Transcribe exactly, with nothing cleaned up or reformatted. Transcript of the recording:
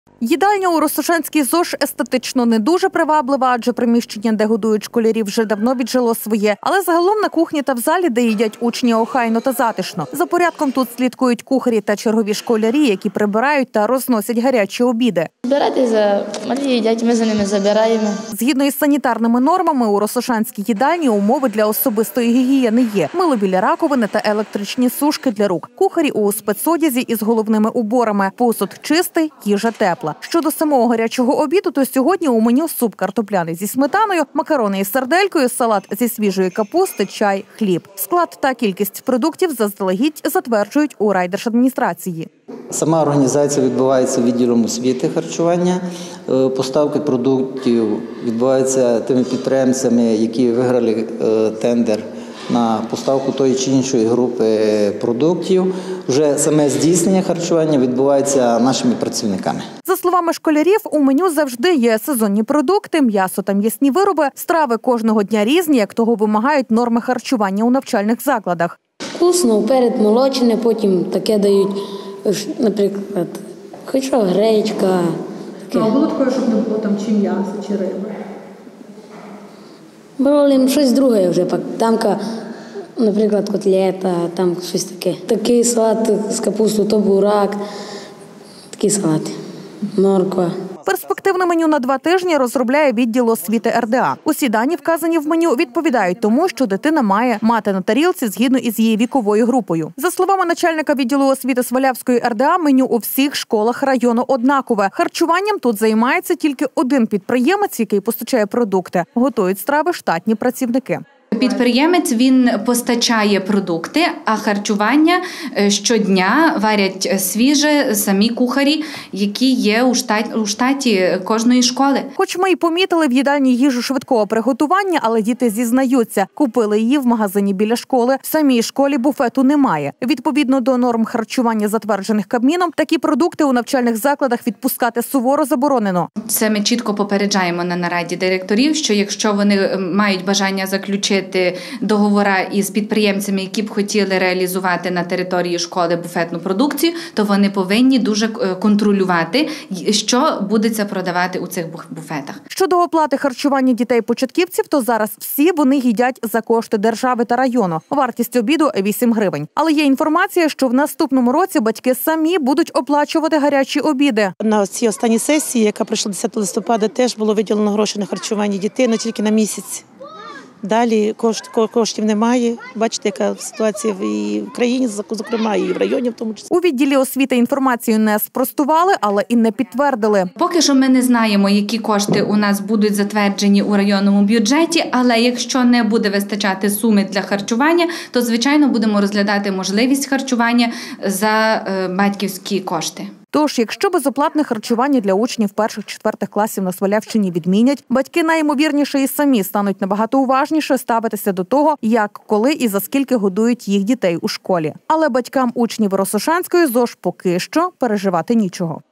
Їдальня у Росошанській ЗОШ естетично не дуже приваблива, адже приміщення, де годують школярів, вже давно віджило своє. Але загалом на кухні та в залі, де їдять учні, охайно та затишно. За порядком тут слідкують кухарі та чергові школярі, які прибирають та розносять гарячі обіди. Збирати за малі їдять, ми за ними забираємо. Згідно із санітарними нормами, у Росошанській їдальні умови для особистої гігієни є. Мило біля раковини та електричні сушки для рук. Кухарі у спецодязі із головними уборами. Посуд чистий, їжа тепла. Щодо самого гарячого обіду, то сьогодні у меню суп картопляний зі сметаною, макарони із сарделькою, салат зі свіжої капусти, чай, хліб. Склад та кількість продуктів заздалегідь затверджують у райдержадміністрації. Сама організація відбувається відділом освіти харчування. Поставки продуктів відбуваються тими підприємцями, які виграли тендер на поставку тої чи іншої групи продуктів. Вже саме здійснення харчування відбувається нашими працівниками. За словами школярів, у меню завжди є сезонні продукти, м'ясо та м'ясні вироби. Страви кожного дня різні, як того вимагають норми харчування у навчальних закладах. Вкусно, вперед молочне, потім таке дають, наприклад, хоч що, гречка. А було таке, щоб не було там чи м'яса, чи риби? Брали щось друге вже, тамка, наприклад, котлета, там щось таке. Такий салат з капусту, то бурак, такі салати, морква. Перспективне меню на два тижні розробляє відділ освіти ер де а. Усі дані, вказані в меню, відповідають тому, що дитина має мати на тарілці згідно із її віковою групою. За словами начальника відділу освіти Свалявської ер де а, меню у всіх школах району однакове. Харчуванням тут займається тільки один підприємець, який постачає продукти. Готують страви штатні працівники. Підприємець, він постачає продукти, а харчування щодня варять свіже самі кухарі, які є у штаті, у штаті кожної школи. Хоч ми й помітили в їдальні їжу швидкого приготування, але діти зізнаються, купили її в магазині біля школи. В самій школі буфету немає. Відповідно до норм харчування, затверджених Кабміном, такі продукти у навчальних закладах відпускати суворо заборонено. Це ми чітко попереджаємо на нараді директорів, що якщо вони мають бажання заключити договори із підприємцями, які б хотіли реалізувати на території школи буфетну продукцію, то вони повинні дуже контролювати, що будеться продавати у цих буфетах. Щодо оплати харчування дітей-початківців, то зараз всі вони їдять за кошти держави та району. Вартість обіду – вісім гривень. Але є інформація, що в наступному році батьки самі будуть оплачувати гарячі обіди. На цій останній сесії, яка пройшла десятого листопада, теж було виділено гроші на харчування дітей, але тільки на місяць. Далі коштів немає. Бачите, яка ситуація і в країні, зокрема, і в районі в тому числі. У відділі освіти інформацію не спростували, але і не підтвердили. Поки що ми не знаємо, які кошти у нас будуть затверджені у районному бюджеті, але якщо не буде вистачати суми для харчування, то, звичайно, будемо розглядати можливість харчування за батьківські кошти. Тож, якщо безоплатне харчування для учнів перших-четвертих класів на Свалявщині відмінять, батьки найімовірніше і самі стануть набагато уважніше ставитися до того, як, коли і за скільки годують їх дітей у школі. Але батькам учнів Росошанської ЗОШ поки що переживати нічого.